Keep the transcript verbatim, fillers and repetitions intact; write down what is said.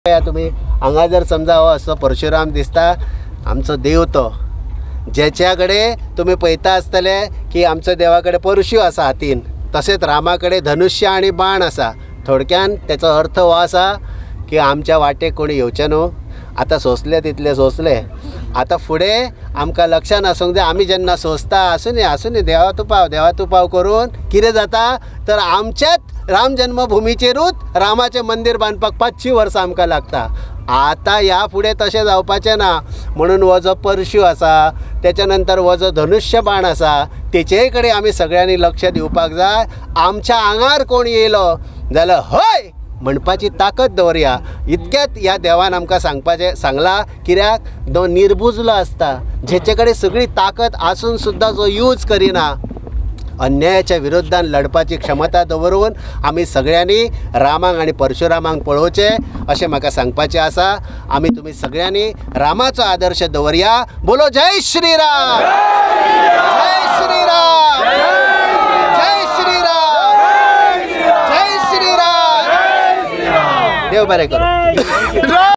तुम्ही हांगा जर समजा हो असो परशुराम दिसता आमचो देव तो ज्याच्याकडे तुम्ही पळयता आसतले की आमच्या देवाकडे परशु आसा हातीन तसेच रामाकडे धनुष्य आणि बाण आसा। थोडक्यान त्याचा अर्थ हो आसा की आमच्या वाटेक कोणी येवचे न्हू। आता सोंसले तितले सोंसले, आता फुडें आमकां लक्षान आसूंक जाय आमी जेन्ना सोंसता आसूं न्ही आसूं न्ही देवा तुपाव देवा तुपाव करून कितें जाता तर आमच्याच राम जन्मभुमीचेरूच रामाचें मंदिर बांदपाक पांचशी वर्सां आमकां लागता। आता ह्या फुडें तशें जावपाचें ना म्हणून हो जो परशु आसा त्याच्या नंतर हो जो धनुष्य बाण आसा तेचे कडेन आमी सगळ्यांनी लक्ष दिवपाक जाय। आमच्या आंगार कोण येयलो जाल्यार हय म्हणपाची ताकद दवरया इतकेंच ह्या देवान आमकां सांगपाचें सांगला। कित्याक जो निर्बुजलो आसता जेचे कडेन सगळी ताकद आसून सुद्दां जो यूज करिना अन्यायाच्या विरोधान लढपाची क्षमता दवरून आमी सगळ्यांनी रामाक आणि परशुरामाक पळोवचे अशें म्हाका सांगपाचें आसा। आमी तुमी सगळ्यांनी रामाचो आदर्श दवरया। बोलो जय श्रीराम, जय श्रीराम, जय श्रीराम, जय श्रीराम। देव बरें करूं।